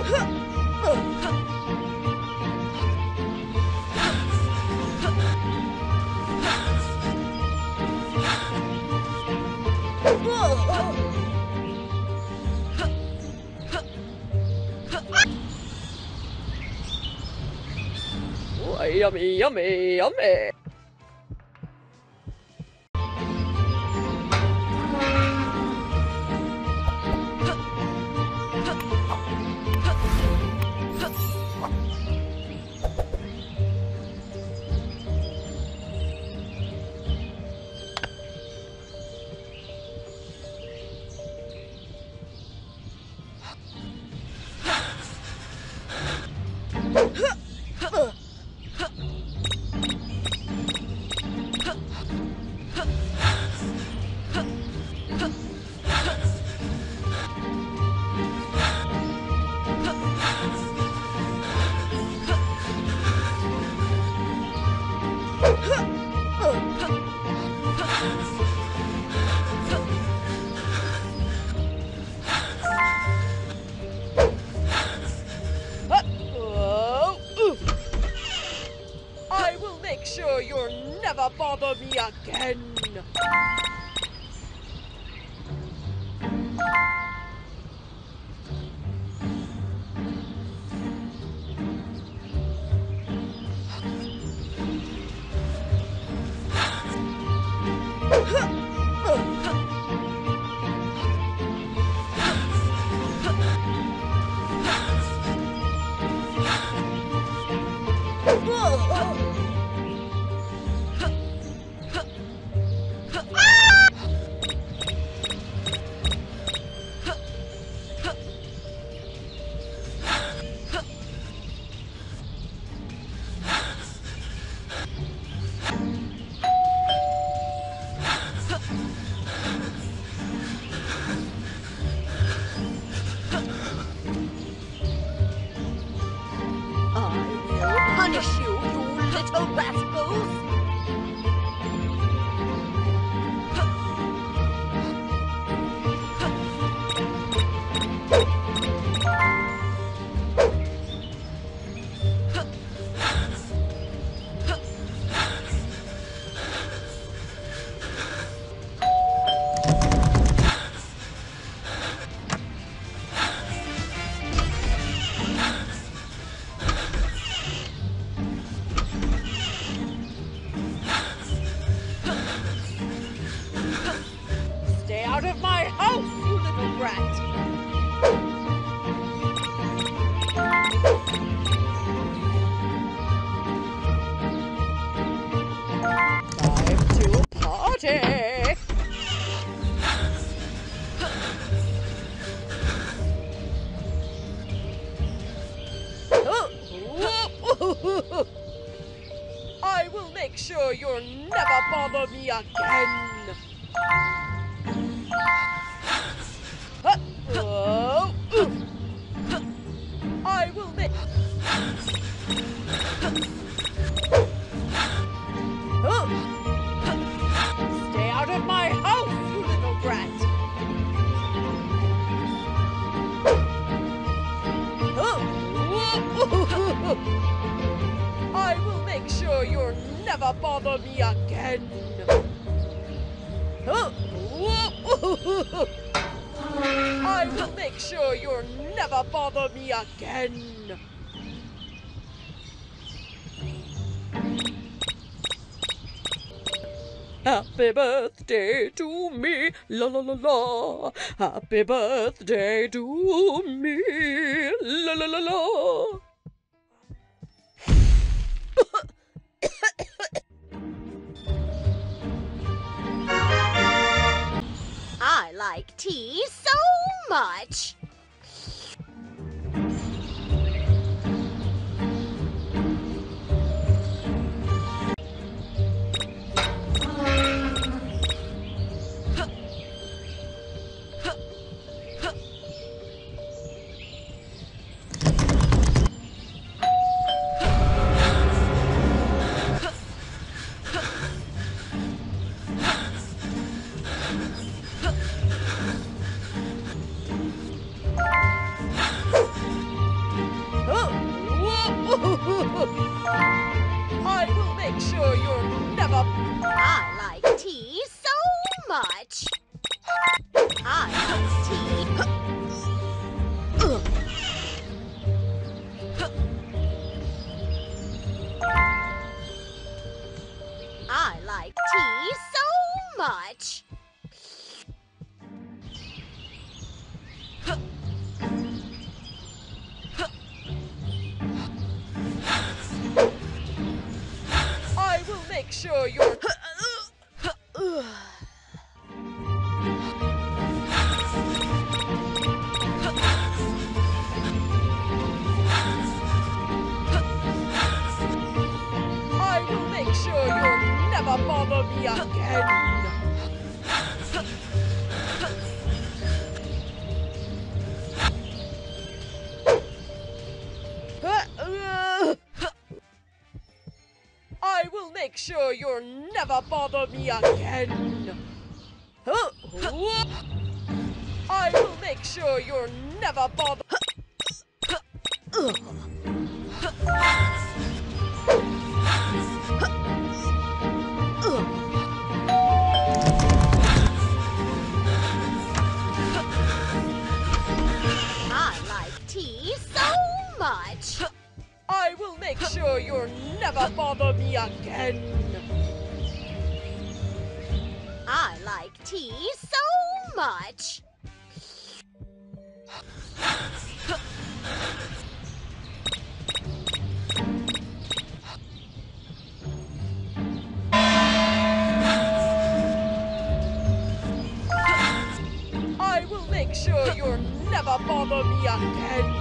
Oh, yummy, yummy, yummy. I will make sure you'll never bother me again. Punish you, you little rascals! Stay out of my house, you little brat! Time to party! I will make sure you'll never bother me again! I will make... Stay out of my house, you little brat! I will make sure you'll never bother me again! I will make sure you'll never bother me again! Happy birthday to me, la la la la. Happy birthday to me, la la la la. I like tea so much. tea so much. I like tea. I like tea so much. I will make sure you're... I will make sure you'll never bother me again. I will make sure you'll never bother me again. I will make sure you'll never bother... I like tea so much. I will make sure you'll never bother me again. I like tea so much. I will make sure you'll never bother me again.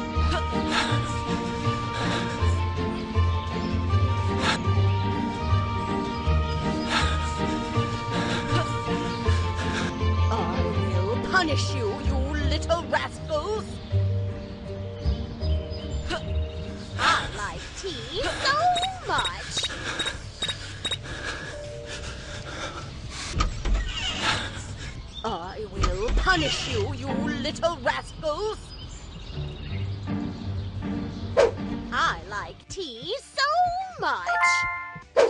I will punish you, you little rascals. I like tea so much. I will punish you, you little rascals. I like tea so much.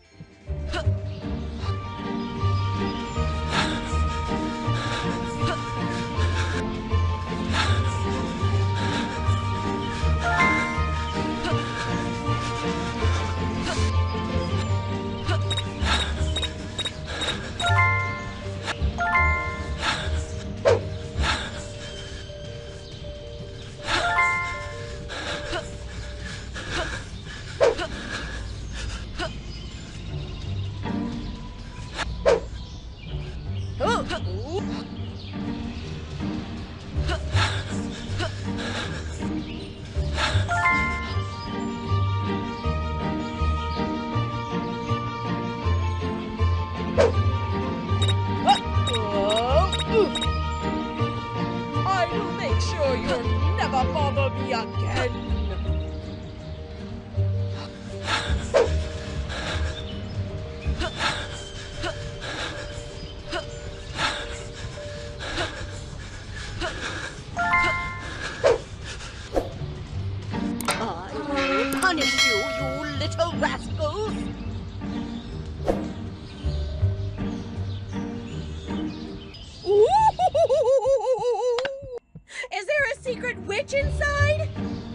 I will make sure you'll never bother me again. I will punish you, you little rascals. Is there a secret witch inside?